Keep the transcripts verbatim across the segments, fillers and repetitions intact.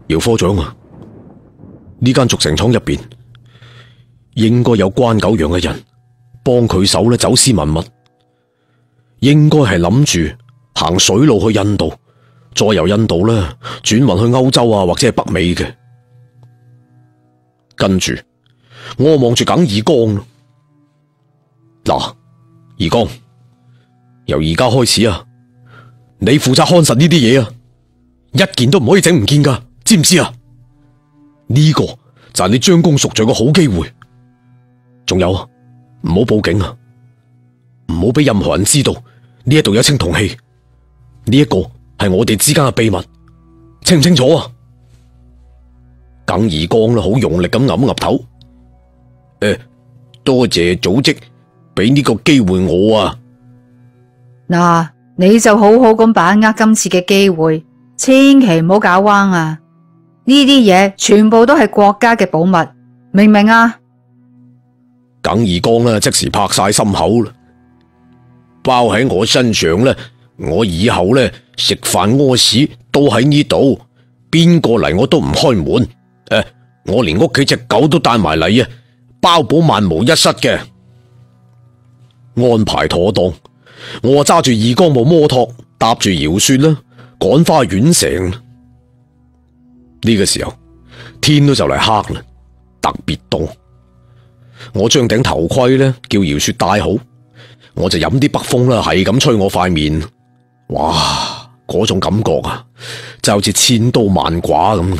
姚科長啊，呢間續成廠入邊應該有關九陽嘅人幫佢手咧，走私文物，應該係諗住行水路去印度，再由印度咧轉運去歐洲啊，或者係北美嘅。跟住我望住耿義剛，嗱，義剛，由而家開始啊，你負責看實呢啲嘢啊，一件都唔可以整唔見噶，知唔知啊？呢個就係你將功贖罪嘅好機會。仲有啊，唔好報警啊，唔好俾任何人知道呢一度有青銅器，呢一個係我哋之間嘅秘密，清唔清楚啊？耿義剛啦，好用力咁岌岌頭，誒、呃，多謝組織俾呢個機會我啊。 嗱，你就好好咁把握今次嘅機會，千祈唔好搞彎啊！呢啲嘢全部都係國家嘅寶物，明唔明啊？ 耿義剛啦，即時拍晒心口啦，包喺我身上咧，我以後咧食飯屙屎都喺呢度，邊個嚟我都唔開門。誒，我連屋企隻狗都帶埋嚟啊，包保萬無一失嘅。安排妥當，我揸住義剛部摩托，搭住姚雪啦，趕返縣城。呢個時候天都就嚟黑啦，特別凍。我將頂頭盔咧叫姚雪戴好，我就飲啲北風啦，係咁吹我塊面。哇，嗰種感覺啊，就好似千刀萬剮咁。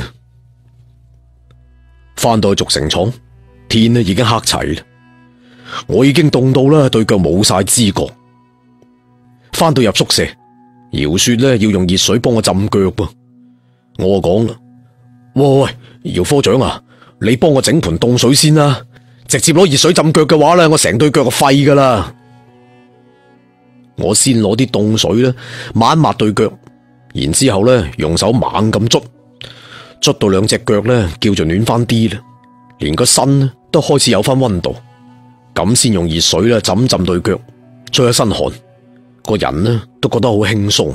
翻到去續成廠，天咧已經黑齊啦，我已經凍到啦，對腳冇晒知覺。翻到入宿舍，姚雪咧要用熱水幫我浸腳噃。我講啦，喂喂，姚科長啊，你幫我整盆凍水先啦，直接攞熱水浸腳嘅話咧，我成對腳就廢噶啦。我先攞啲凍水咧抹一抹對腳，然之後咧用手猛咁捽。捽到兩隻腳咧，叫做暖翻啲啦，連個身咧都開始有翻溫度，咁先用熱水咧浸浸對腳，出一身汗，個人呢都覺得好輕鬆。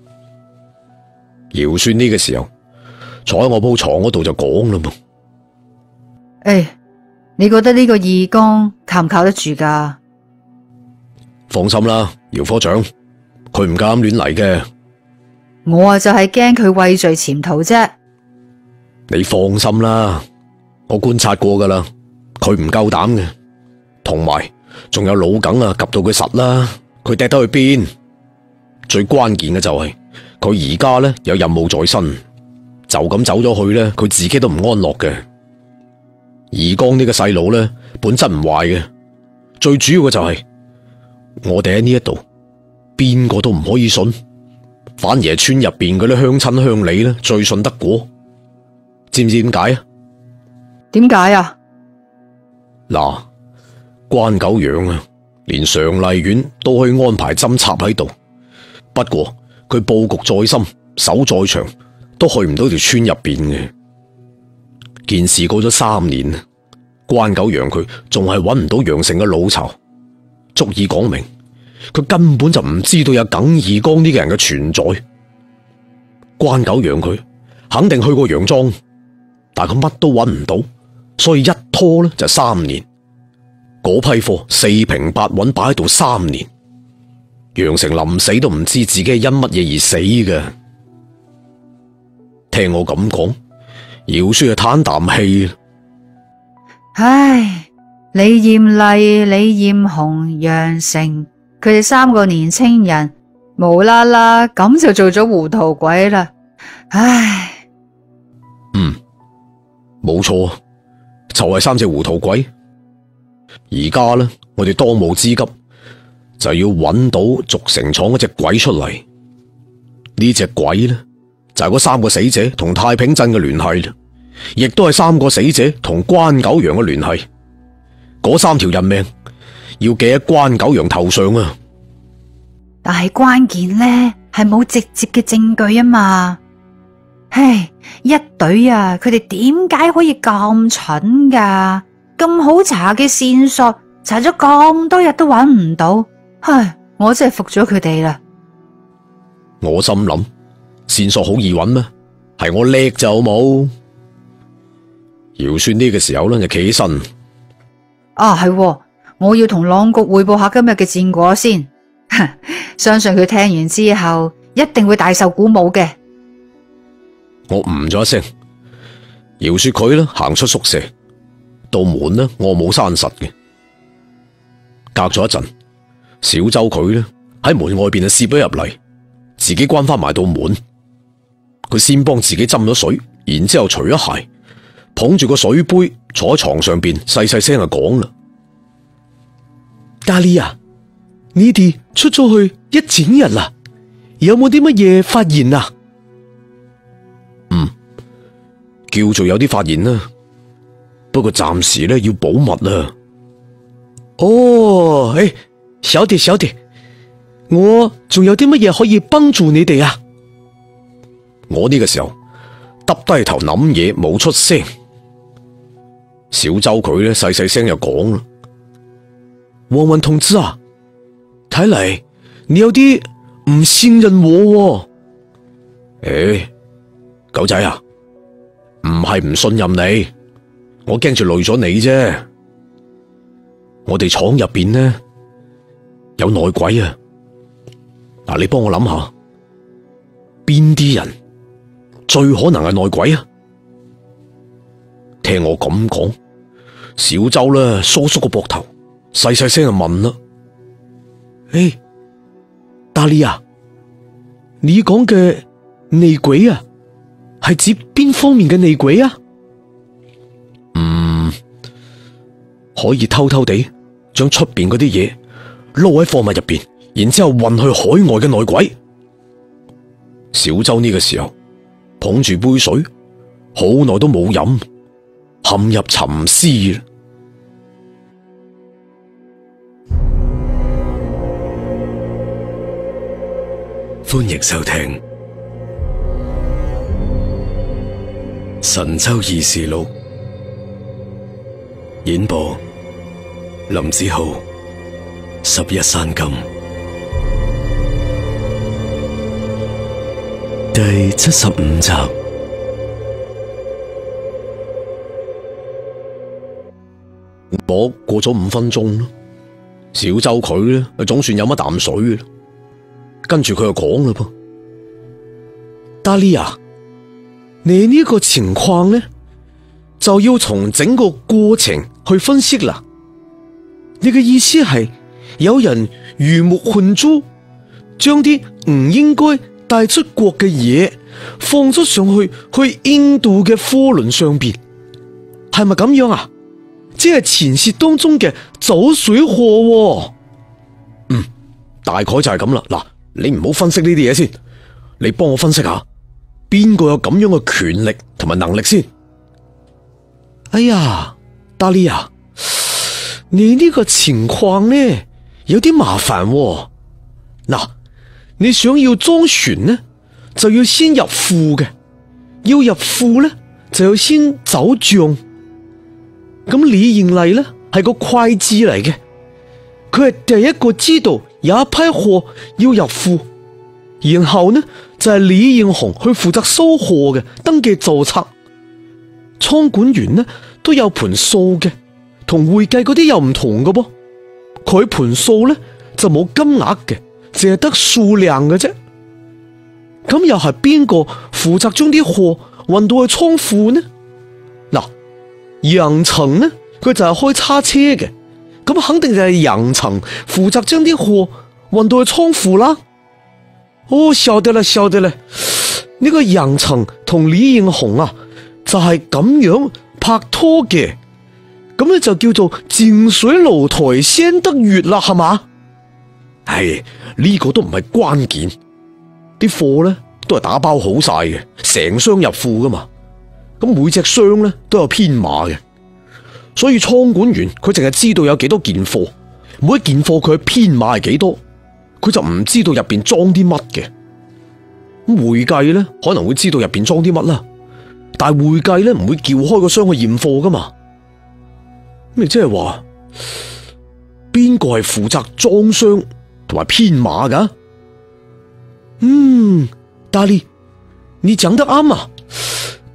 姚雪呢個時候坐喺我鋪床嗰度就講啦噃， 誒、哎，你覺得呢個義剛靠唔靠得住噶？ 放心啦，姚科長，佢唔敢亂嚟嘅。 我啊就係驚佢畏罪潛逃啫。 你放心啦，我觀察過噶啦，佢唔夠膽嘅。同埋仲有老耿啊，及到佢實啦，佢掟得去邊？最關鍵嘅就係佢而家咧有任務在身，就咁走咗去咧，佢自己都唔安樂嘅。義剛呢個細佬咧本質唔壞嘅，最主要嘅就係、是、我哋喺呢一度，邊個都唔可以信，反而係村入邊嗰啲鄉親鄉里咧最信得過。知唔知點解啊？ 點解啊？ 嗱，關九陽啊，連常麗苑都可以安排針插喺度。不過佢布局再深，守再長，都去唔到條村入邊嘅。件事過咗三年，關九陽佢仲係揾唔到陽城嘅老巢，足以講明佢根本就唔知道有耿義剛呢個人嘅存在。關九陽佢肯定去過楊莊。但佢乜都揾唔到，所以一拖咧就三年。嗰批貨四平八穩擺喺度三年，楊成臨死都唔知自己係因乜嘢而死嘅。聽我咁講，姚雪就嘆啖氣。 唉，李艷麗、李艷紅、楊成，佢哋三個年青人無啦啦咁就做咗糊塗鬼啦。唉， 嗯。冇錯，就係三隻糊塗鬼。而家咧，我哋當務之急就要揾到續成廠嗰隻鬼出嚟。呢隻鬼咧就係嗰三個死者同太平鎮嘅聯繫啦，亦都係三個死者同關九陽嘅聯繫。嗰三條人命要記喺關九陽頭上啊！ 但係關鍵咧係冇直接嘅證據啊嘛。唉，一隊啊，佢哋點解可以咁蠢噶？咁好查嘅線索，查咗咁多日都揾唔到，唉，我真係服咗佢哋啦。 我心諗，線索好易揾咩？ 係我叻就好冇。姚雪呢個時候咧就企起身。 啊，係喎，我要同朗國匯報下今日嘅戰果先。相信佢聽完之後一定會大受鼓舞嘅。 我唔咗一聲，姚雪佢咧行出宿舍，道門呢我冇閂實嘅。隔咗一陣，小周佢咧喺門外邊就攝咗入嚟，自己關翻埋道門。佢先幫自己斟咗水，然之後除咗鞋，捧住個水杯坐喺床上邊，細細聲就講啦： 大利啊，你哋出咗去一整日啦，有冇啲乜嘢發現啊？ 嗯，叫做有啲發現啦，不過暫時咧要保密啊。 哦，誒，小弟小弟，我仲有啲乜嘢可以幫助你哋啊？ 我呢個時候耷低頭諗嘢，冇出聲。小周佢咧細細聲就講啦： 黃雲同志啊，睇嚟你有啲唔信任我喎。 誒，狗仔啊，唔係唔信任你，我驚住累咗你啫。我哋廠入邊呢有內鬼啊！嗱，你幫我諗下，邊啲人最可能係內鬼啊？聽我咁講，小周咧梳梳個膊頭，細細聲就問啦： 誒，大利啊，你講嘅內鬼啊，係指邊方面嘅內鬼啊？ 嗯，可以偷偷地將出邊嗰啲嘢撈喺貨物入邊，然之後運去海外嘅內鬼。小周呢個時候捧住杯水，好耐都冇飲，陷入沉思啦。 歡迎收聽《神州異事錄》，演播林子浩、十一山金，第七十五集。 我過咗五分鐘啦，小周佢咧總算有乜啖水啦。跟住佢就講啦噃： 大利啊，你呢個情況呢，就要從整個過程去分析啦。你嘅意思係有人魚目混珠，將啲唔應該帶出國嘅嘢放咗上去去印度嘅貨輪上邊，係咪咁樣啊？即係前事當中嘅走水貨喎。 嗯，大概就係咁啦。嗱，你唔好分析呢啲嘢先，你幫我分析下邊個有咁樣嘅權力同埋能力先。 哎呀，大利啊，你呢個情況呢有啲麻煩喎。嗱，你想要裝船呢，就要先入庫嘅，要入庫呢，就要先走賬。咁李應麗呢係個會計嚟嘅，佢係第一個知道有一批貨要入庫，然後呢就係、是、李應紅去負責收貨嘅，登記造冊。倉管員呢都有盤數嘅，同會計嗰啲又唔同嘅噃。佢盤數呢就冇金額嘅，淨係得數量嘅啫。咁又係邊個負責將啲貨運到去倉庫呢？嗱，楊層呢佢就係開叉車嘅，咁肯定就係楊層負責將啲貨運到去倉庫啦。哦，曉得啦，曉得啦，呢個楊層同李應紅啊就係咁樣拍拖嘅，咁咧就叫做近水樓台先得月啦，係嘛？ 係呢個都唔係關鍵，啲貨咧都係打包好晒嘅，成箱入庫噶嘛。咁每隻箱咧都有編碼嘅，所以倉管員佢淨係知道有幾多件貨，每一件貨佢嘅編碼係幾多，佢就唔知道入邊裝啲乜嘅。咁會計咧可能會知道入邊裝啲乜啦，但係會計咧唔會撬開個箱去驗貨噶嘛。咁即係話邊個係負責裝箱同埋編碼噶？ 嗯，大利，你講得啱啊！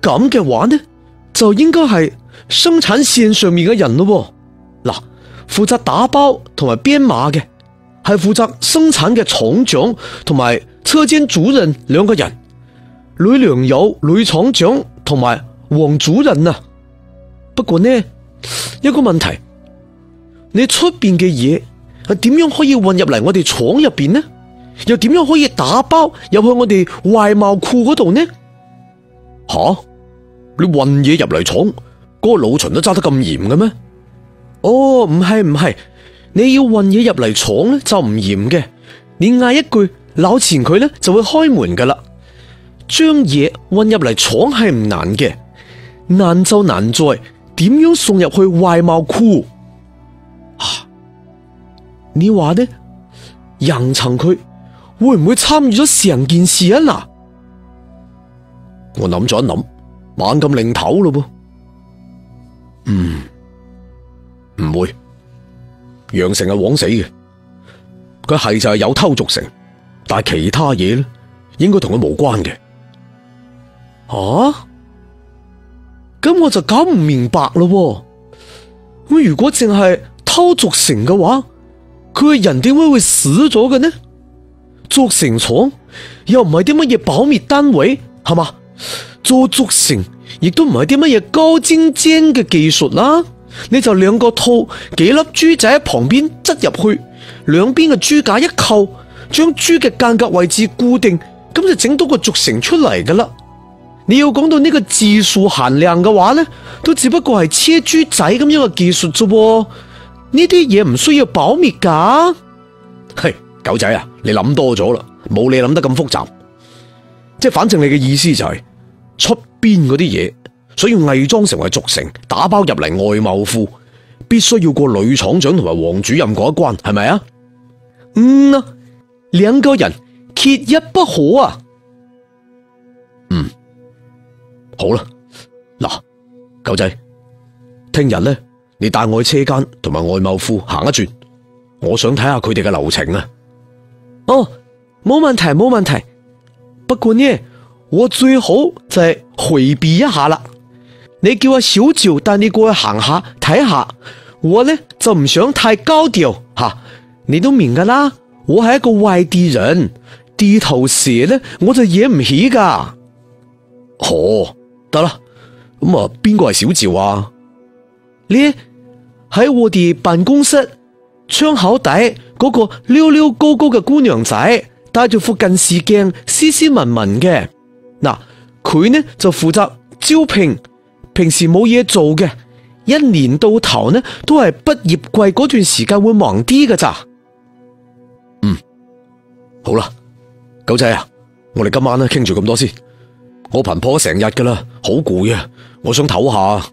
咁嘅話呢，就應該係生產線上面嘅人咯。嗱，負責打包同埋編碼嘅係負責生產嘅廠長同埋車間主任兩個人，呂良友、呂廠長同埋黃主任啊。不過呢，一個問題，你出邊嘅嘢係點樣可以運入嚟我哋廠入邊呢？又點樣可以打包入去我哋外貿庫嗰度呢？吓，你運嘢入嚟廠，嗰個老秦都揸得咁嚴嘅咩？哦，唔係唔係，你要運嘢入嚟廠咧就唔嚴嘅，你嗌一句攞錢佢咧就會開門噶啦。將嘢運入嚟廠係唔難嘅，難就難在點樣送入去外貿庫。啊，你話呢？楊層佢會唔會參與咗成件事啊？嗱，我諗咗一諗，猛咁擰頭咯噃。嗯，唔會。楊成係枉死嘅，佢係就係有偷續成，但係其他嘢咧，應該同佢無關嘅。啊？咁我就搞唔明白咯。咁如果淨係偷續成嘅話，佢嘅人點解會死咗嘅呢？續成廠又唔係啲乜嘢保密單位，係嘛？做續成亦都唔係啲乜嘢高精尖嘅技術啦。你就兩個套幾粒珠仔喺旁邊擠入去，兩邊嘅珠架一扣，將珠嘅間隔位置固定，咁就整到個續成出嚟噶啦。你要講到呢個技術含量嘅話呢，都只不過係切珠仔咁樣嘅技術啫喎。呢啲嘢唔需要保密噶。係，狗仔啊，你諗多咗啦，冇你諗得咁複雜。即係反正你嘅意思就係出邊嗰啲嘢，所以要偽裝成為續成，打包入嚟外貿庫，必須要過呂廠長同埋黃主任嗰一關，係咪啊？嗯啊，兩個人缺一不可啊。嗯，好啦，嗱，狗仔，聽日咧，你帶我去車間同埋外貿庫行一轉，我想睇下佢哋嘅流程啊。哦，冇問題冇問題，不過呢，我最好就係回避一下啦。你叫阿小趙帶你過去行下睇下，我呢就唔想太高調吓，你都明噶啦。我係一個外地人，地頭蛇呢我就惹唔起噶。哦，得啦，咁啊邊個係小趙啊？呢喺我哋辦公室窗口底嗰個溜溜高高嘅姑娘仔，戴住副近視鏡，斯斯文文嘅。嗱，佢呢就負責招聘。平時冇嘢做嘅，一年到頭呢都係畢業季嗰段時間會忙啲㗎咋。嗯，好啦，狗仔啊，我哋今晚咧傾住咁多先。我頻撲咗成日噶啦，好攰啊，我想唞下。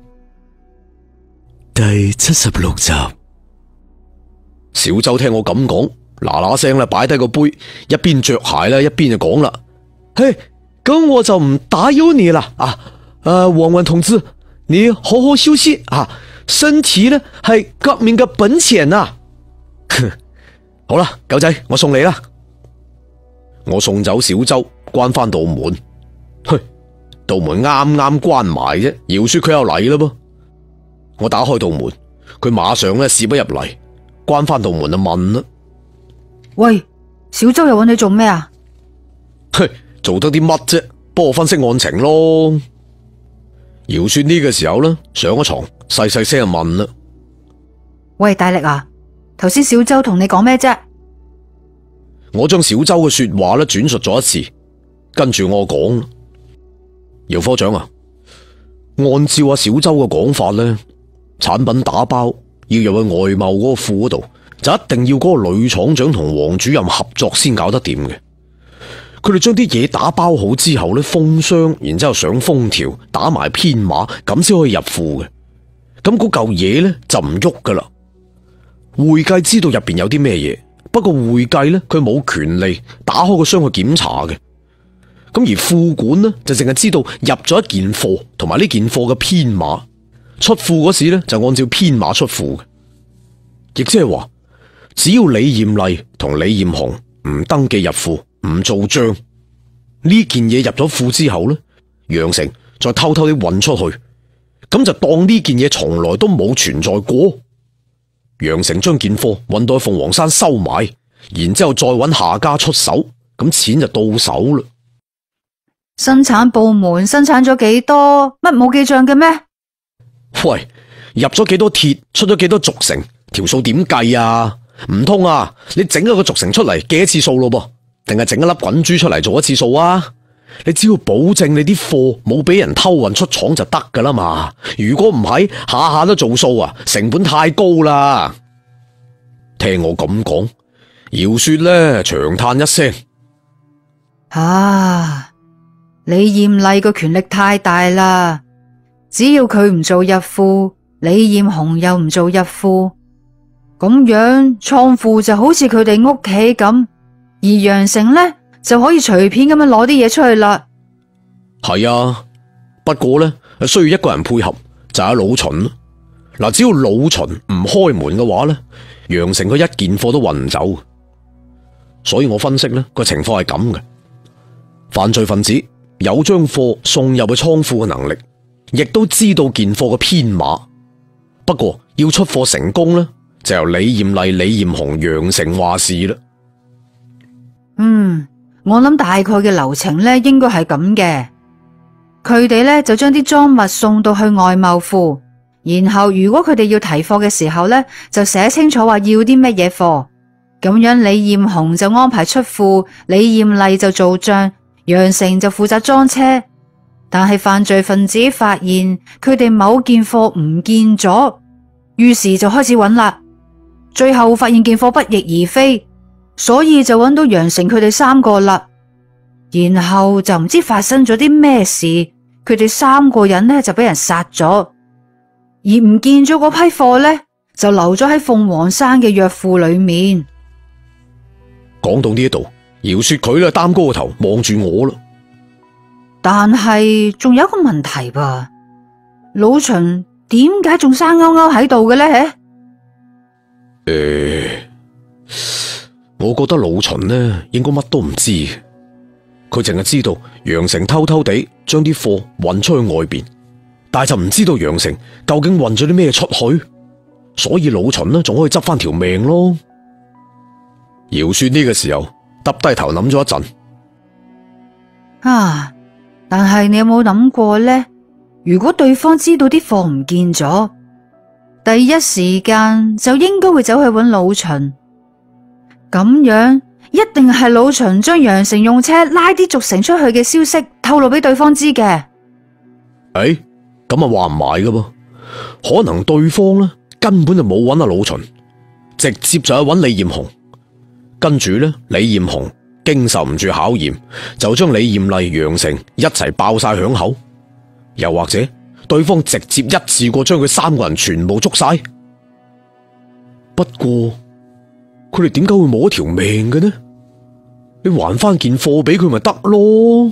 第七十六集， 小周聽我咁講，嗱嗱聲啦，擺低個杯，一邊着鞋啦，一邊就講啦。 嘿，咁我就唔打擾你啦啊！誒、呃，黃雲同志，你好好休息啊！身體呢係革命嘅本錢啊！ 好啦，狗仔，我送你啦。我送走小周，關翻道門。去，道門啱啱關埋啫，姚雪佢又嚟啦噃。我打開道門，佢馬上咧試不入嚟，關翻道門就問啦： 喂，小周又揾你做咩啊？ 嘿，做得啲乜啫？幫我分析案情咯。姚雪呢個時候咧上咗床，細細聲就問啦： 喂，大力啊，頭先小周同你講咩啫？ 我將小周嘅說話咧轉述咗一次，跟住我講：姚科長啊，按照阿小周嘅講法咧，產品打包要入去外貿嗰個庫嗰度，就一定要嗰個呂廠長同黃主任合作先搞得掂嘅。佢哋將啲嘢打包好之後咧，封箱，然之後上封條，打埋編碼，咁先可以入庫嘅。咁嗰嚿嘢咧就唔喐噶啦。會計知道入邊有啲咩嘢，不過會計咧佢冇權利打開個箱去檢查嘅。咁而庫管呢，就淨係知道入咗一件貨，同埋呢件貨嘅編碼，出庫嗰時咧就按照編碼出庫嘅。亦即係話，只要李艷麗同李艷紅唔登記入庫，唔做賬，呢件嘢入咗庫之後咧，楊成再偷偷地運出去，咁就當呢件嘢從來都冇存在過。楊成將件貨運到去鳳凰山收埋，然之後再揾下家出手，咁錢就到手啦。 生產部門生產咗幾多？乜冇記賬嘅咩？ 喂，入咗幾多鐵，出咗幾多軸承，條數點計啊？唔通啊，你整一個軸承出嚟記一次數咯噃，定係整一粒滾珠出嚟做一次數啊？你只要保證你啲貨冇俾人偷運出廠就得噶啦嘛。如果唔係，下下都做數啊，成本太高啦。聽我咁講，姚雪呢長嘆一聲： 啊，李艷麗個權力太大啦，只要佢唔做入庫，李艷紅又唔做入庫，咁樣倉庫就好似佢哋屋企咁，而楊成呢就可以隨便咁樣攞啲嘢出去啦。 係啊，不過呢，需要一個人配合，就係老秦。嗱，只要老秦唔開門嘅話呢，楊成佢一件貨都運唔走。所以我分析呢個情況係咁嘅，犯罪分子有將貨送入去倉庫嘅能力，亦都知道件貨嘅編碼。不過要出貨成功呢，就由李艷麗、李艷紅、楊成話事啦。 嗯，我諗大概嘅流程咧，應該係咁嘅。佢哋咧就將啲贓物送到去外貿庫，然後如果佢哋要提貨嘅時候咧，就寫清楚話要啲乜嘢貨。咁樣李艷紅就安排出庫，李艷麗就做賬，楊成就負責裝車。但係犯罪分子發現佢哋某件貨唔見咗，於是就開始揾啦。最後發現件貨不翼而飛。所以就揾到楊成佢哋三個啦，然後就唔知發生咗啲咩事，佢哋三個人呢就俾人殺咗，而唔見咗嗰批貨呢就留咗喺鳳凰山嘅藥庫裏面。 講到呢一度，姚雪佢咧擔高個頭望住我啦。 但係仲有一個問題噃，老秦點解仲生勾勾喺度嘅呢？誒、 欸。我覺得老秦呢應該乜都唔知，佢淨係知道楊成偷偷地將啲貨運出去外邊，但係就唔知道楊成究竟運咗啲咩出去，所以老秦呢仲可以執翻條命咯。姚雪呢個時候耷低頭諗咗一陣， 啊！但係你有冇諗過呢？如果對方知道啲貨唔見咗，第一時間就應該會走去揾老秦。咁樣一定係老秦將楊成用車拉啲軸承出去嘅消息透露俾對方知嘅。 誒，咁啊話唔埋噶噃，可能對方呢根本就冇揾阿老秦，直接就去揾李艷紅。跟住呢，李艷紅經受唔住考驗，就將李艷麗、楊成一齊爆晒響口。又或者對方直接一次過將佢三個人全部捉晒。不過佢哋點解會冇一條命嘅呢？你還翻件貨俾佢咪得咯？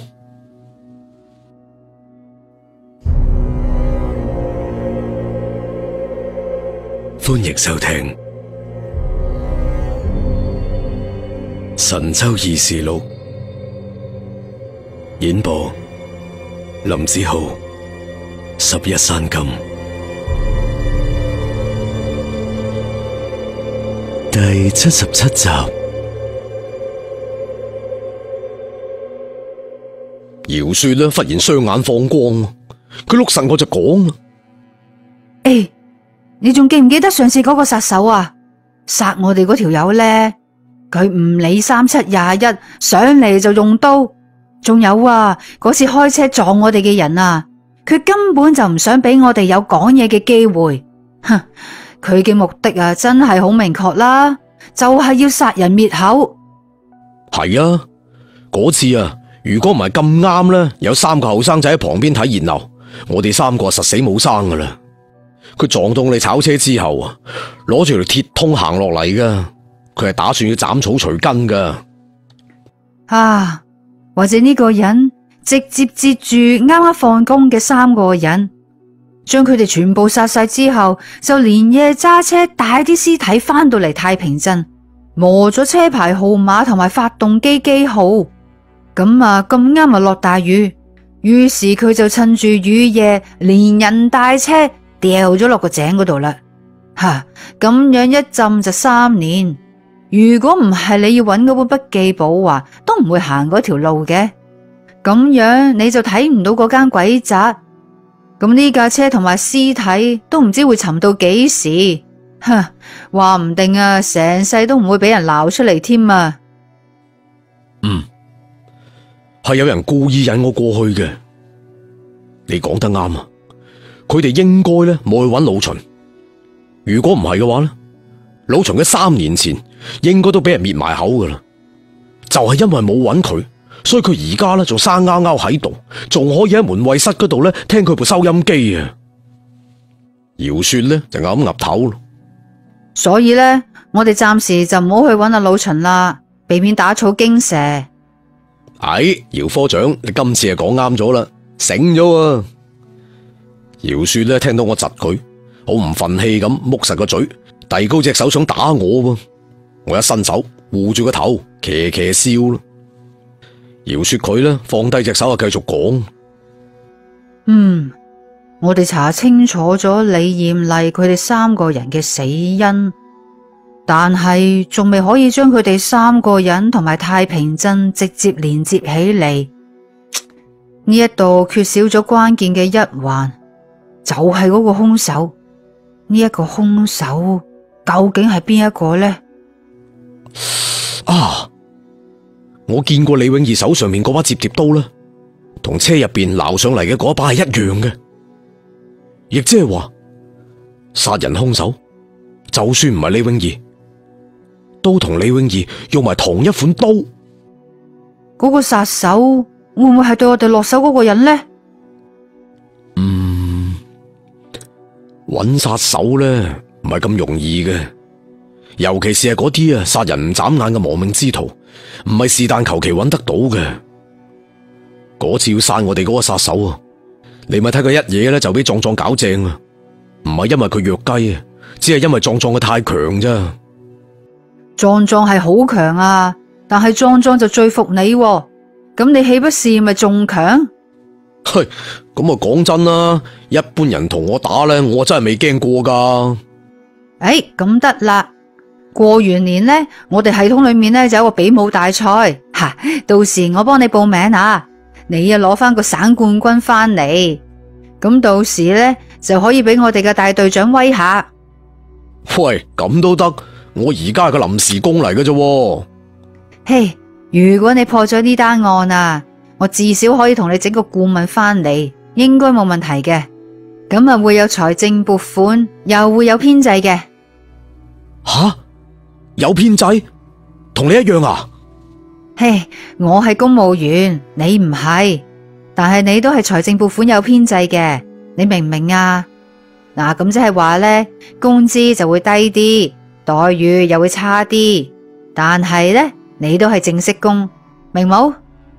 歡迎收聽《神州異事錄》，演播林子浩、十一山金，第七十七集。 姚雪呢忽然雙眼放光，佢碌實我就講啦： 誒，你仲記唔記得上次嗰個殺手啊？殺我哋嗰條友呢，佢唔理三七廿一，上嚟就用刀。仲有啊，嗰次開車撞我哋嘅人啊，佢根本就唔想俾我哋有講嘢嘅機會。哼，佢嘅目的啊，真係好明確啦，就係要殺人滅口。 係啊，嗰次啊，如果唔係咁啱咧，有三個後生仔喺旁邊睇熱鬧，我哋三個實死冇生噶啦。佢撞到我哋炒車之後啊，攞住條鐵通行落嚟噶，佢係打算要斬草除根噶。 啊，或者呢個人直接接住啱啱放工嘅三個人，將佢哋全部殺晒之後，就連夜揸車帶啲屍體翻到嚟太平鎮，磨咗車牌號碼同埋發動機機號。咁啊，咁啱啊落大雨， 於是佢就趁住雨夜，連人帶車掉咗落個井嗰度啦。吓，咁樣一浸就三年。如果唔係你要揾嗰本筆記簿啊，都唔會行嗰條路嘅。咁樣你就睇唔到嗰間鬼宅。咁呢架車同埋屍體都唔知會沉到幾時。哼，話唔定啊，成世都唔會俾人撈出嚟添啊。 嗯，係有人故意引我過去嘅。你講得啱啊，佢哋應該咧冇去揾老秦。如果唔係嘅話咧，老秦嘅三年前應該都俾人滅埋口噶啦。就係因為冇揾佢，所以佢而家咧仲生勾勾喺度，仲可以喺門衛室嗰度咧聽佢部收音機啊。姚雪咧就岌岌頭咯。 所以咧，我哋暫時就唔好去揾阿老秦啦，避免打草驚蛇。 哎，姚科長，你今次係講啱咗啦，醒咗啊！姚雪咧聽到我窒佢，好唔忿氣咁剝實個嘴，遞高隻手想打我喎。我一伸手護住個頭，騎騎笑咯。姚雪佢咧放低隻手啊，繼續講。 嗯。我哋查清楚咗李艷麗佢哋三個人嘅死因，但係仲未可以將佢哋三個人同埋太平鎮直接連接起嚟。呢一度缺少咗關鍵嘅一環，就係嗰個兇手。呢一個兇手究竟係邊一個呢？ 啊！我見過李永儀手上面嗰把摺疊刀啦，同車入邊撈上嚟嘅嗰把係一樣嘅。亦即係話，殺人兇手就算唔係李永儀，都同李永儀用埋同一款刀。 嗰個殺手會唔會係對我哋落手嗰個人呢？ 嗯，揾殺手咧唔係咁容易嘅，尤其是係嗰啲啊殺人唔眨眼嘅亡命之徒，唔係是但求其揾得到嘅。嗰次要殺我哋嗰個殺手啊！你咪睇佢一嘢咧就俾壯壯搞正啊！唔係因為佢弱雞啊，只係因為壯壯佢太強啫。 壯壯係好強啊，但係壯壯就最服你喎，咁你豈不是咪仲強？ 嘿，咁啊講真啦，一般人同我打咧，我真係未驚過噶。 誒，咁得啦，過完年咧，我哋系統裏面咧就有個比武大賽，吓，到時我幫你報名啊！你啊攞翻個省冠軍翻嚟，咁到時咧就可以俾我哋嘅大隊長威下。 喂，咁都得？我而家係個臨時工嚟嘅啫。 嘿，如果你破咗呢單案啊，我至少可以同你整個顧問翻嚟，應該冇問題嘅。咁啊會有財政撥款，又會有編制嘅。 吓，有編制？同你一樣啊？ 嘿，我係公務員，你唔係，但係你都係財政撥款有編制嘅，你明唔明啊？嗱，咁即係話咧，工資就會低啲，待遇又會差啲，但係咧，你都係正式工，明冇？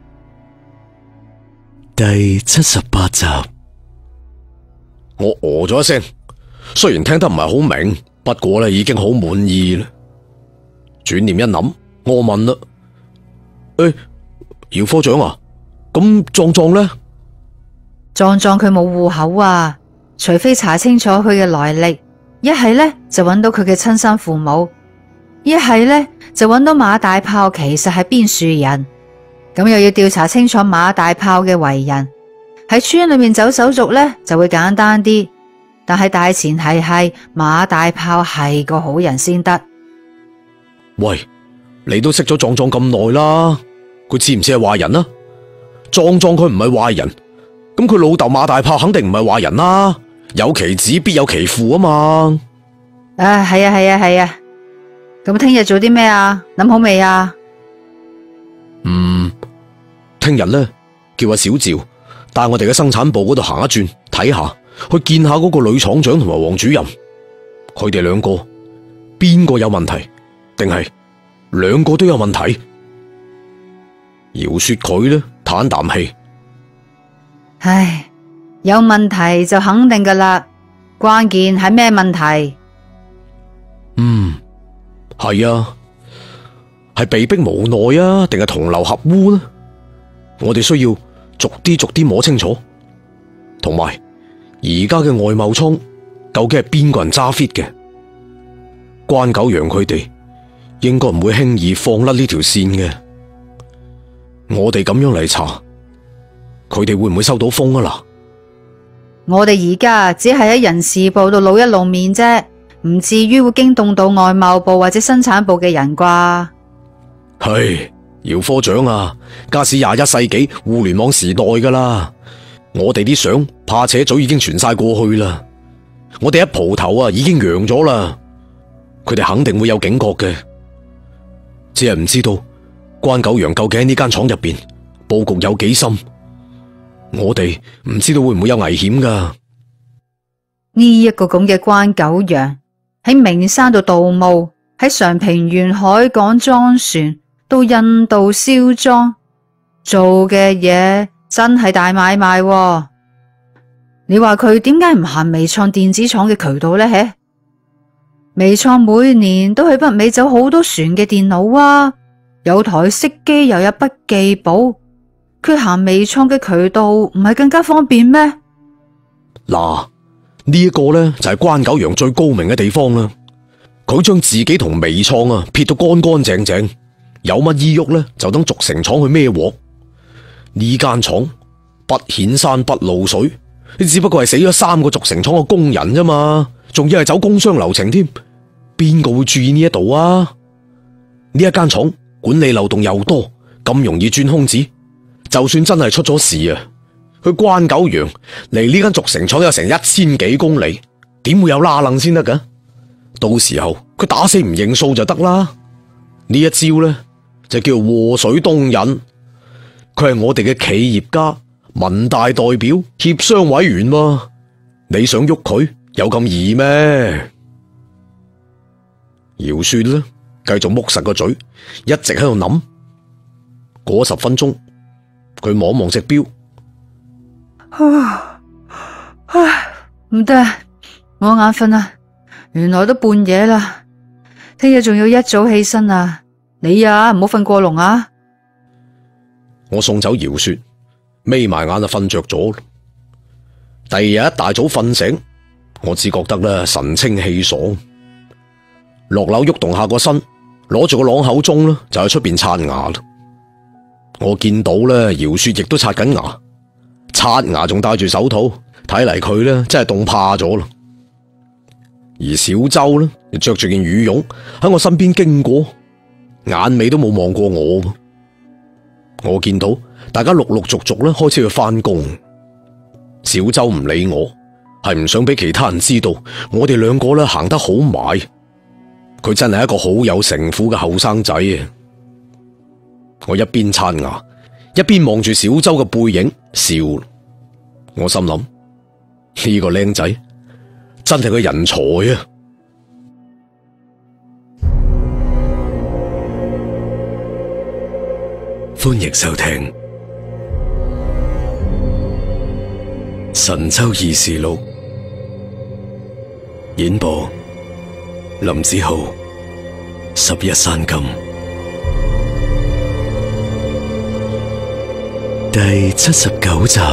第七十八集， 我哦咗一聲，雖然聽得唔係好明，不過咧已經好滿意啦。轉念一諗，我問啦。誒，姚科長啊，咁壯壯呢？ 壯壯佢冇戶口啊，除非查清楚佢嘅來歷，一係咧就揾到佢嘅親生父母，一係咧就揾到馬大炮其實係邊樹人，咁又要調查清楚馬大炮嘅為人。喺村裏面走手續咧就會簡單啲，但係大前提係馬大炮係個好人先得。 喂，你都識咗壯壯咁耐啦，佢似唔似係壞人啊？壯壯佢唔係壞人，咁佢老豆馬大炮肯定唔係壞人啦。有其子必有其父啊嘛。 啊，係啊係啊係啊，咁聽日做啲咩啊？諗好未啊？ 嗯，聽日咧叫阿小趙帶我哋嘅生產部嗰度行一轉，睇下，去見下嗰個女廠長同埋黃主任，佢哋兩個邊個有問題，定係兩個都有問題？姚雪佢咧嘆啖氣， 唉，有問題就肯定噶啦，關鍵係咩問題？ 嗯，係啊，係被逼無奈啊，定係同流合污呢？我哋需要逐啲逐啲摸清楚，同埋而家嘅外貿倉究竟係邊個人揸 fit 嘅？關九陽佢哋應該唔會輕易放甩呢條線嘅。我哋咁樣嚟查，佢哋會唔會收到風啊？嗱， 我哋而家只係喺人事部度露一露面啫，唔至於會驚動到外貿部或者生產部嘅人啩？ 係，姚科長啊，家是廿一世紀互聯網時代噶啦，我哋啲相怕且早已經傳晒過去啦，我哋一蒲頭啊已經揚咗啦，佢哋肯定會有警覺嘅，只係唔知道關九陽究竟喺呢間廠入邊布局有幾深，我哋唔知道會唔會有危險噶。 呢一個咁嘅關九陽喺名山度盜墓，喺常平沿海港裝船，到印度燒莊，做嘅嘢真係大買賣喎。你話佢點解唔行微創電子廠嘅渠道呢？嘿，微創每年都去北美走好多船嘅電腦啊，有台式機又有筆記簿，佢行微創嘅渠道唔係更加方便咩？ 嗱，呢一個呢就係關九陽最高明嘅地方啦，佢將自己同微創啊撇到乾乾淨淨。有乜依郁咧，就等軸承廠去孭鑊。呢間廠不顯山不露水，你只不過係死咗三個軸承廠嘅工人啫嘛，仲要係走工商流程添，邊個會注意呢一度啊？呢一間廠管理漏洞又多，咁容易鑽空子，就算真係出咗事啊，佢關九陽離呢間軸承廠有成一千幾公里，點會有拉楞先得噶？到時候佢打死唔認數就得啦。呢一招咧，就叫禍水東引，佢係我哋嘅企業家、民大代表、協商委員喎，你想喐佢有咁易咩？姚雪呢，繼續剝實個嘴，一直喺度諗。過十分鐘，佢望望隻錶， 唉，唔得，我眼瞓啦，原來都半夜啦，聽日仲要一早起身啊！你啊，唔好瞓過籠啊！ 我送走姚雪，眯埋眼就瞓着咗。第二日一大早瞓醒，我只覺得咧神清氣爽。落樓喐動下個身，攞住個朗口鐘咧，就喺出邊刷牙啦。我見到咧姚雪亦都刷緊牙，刷牙仲戴住手套，睇嚟佢咧真係凍怕咗啦。而小周咧着住件羽絨喺我身邊經過，眼尾都冇望過我。我見到大家陸陸續續咧開始去翻工，小周唔理我，係唔想俾其他人知道我哋兩個咧行得好埋。佢真係一個好有城府嘅後生仔啊！我一邊刷牙，一邊望住小周嘅背影笑。我心諗呢個靚仔真係個人才啊！ 歡迎收聽《神州異事錄》，演播林子豪、十一山金，第七十九集。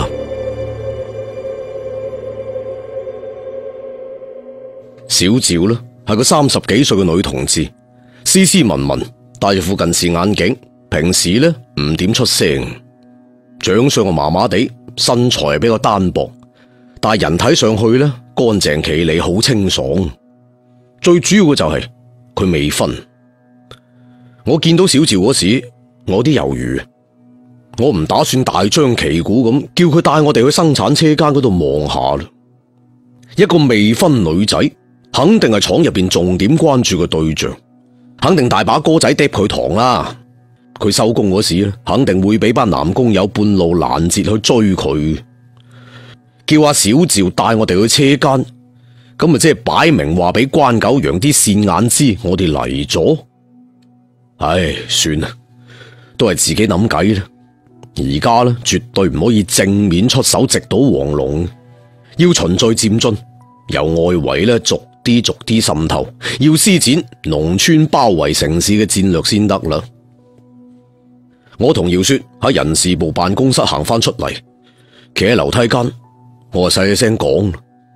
小趙呢係個三十幾歲嘅女同志，斯斯文文，戴住副近視眼鏡，平時呢唔點出聲，長相啊麻麻地，身材比較單薄，但係人睇上去呢乾淨企理，好清爽。最主要嘅就係佢未婚。我見到小趙嗰時，我有啲猶豫，我唔打算大張旗鼓咁叫佢帶我哋去生產車間嗰度望下啦。一個未婚女仔，肯定係廠入邊重點關注嘅對象，肯定大把哥仔嗒佢糖啦。佢收工嗰時，肯定會俾班男工友半路攔截去追佢，叫阿小趙帶我哋去車間。咁咪即係擺明話俾關九陽啲線眼知我哋嚟咗。唉，算啦，都係自己諗計啦。而家咧絕對唔可以正面出手直搗黃龍，要循序漸進，由外圍咧逐啲逐啲滲透，要施展農村包圍城市嘅戰略先得啦。 我同姚雪喺人事部辦公室行翻出嚟，企喺樓梯間，我就細細聲講：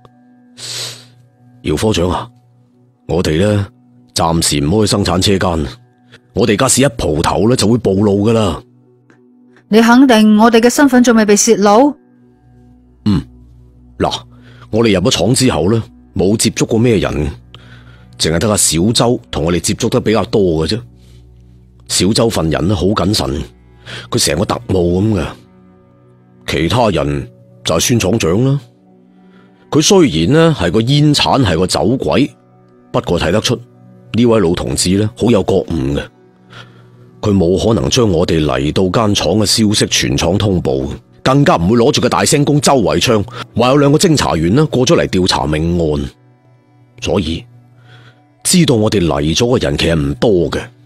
姚科長啊，我哋咧暫時唔好去生產車間，我哋家私一蒲頭咧就會暴露噶啦。 你肯定我哋嘅身份仲未被洩露？ 嗯，嗱，我哋入咗廠之後咧，冇接觸過咩人，淨係得阿小周同我哋接觸得比較多嘅啫。小周份人咧好謹慎，佢成個特務咁嘅。其他人就係孫廠長啦。佢雖然呢係個煙鏟，係個走鬼，不過睇得出呢位老同志咧好有覺悟嘅。佢冇可能將我哋嚟到間廠嘅消息全廠通報，更加唔會攞住個大聲公周圍唱，話有兩個偵查員呢過咗嚟調查命案。所以知道我哋嚟咗嘅人其實唔多嘅。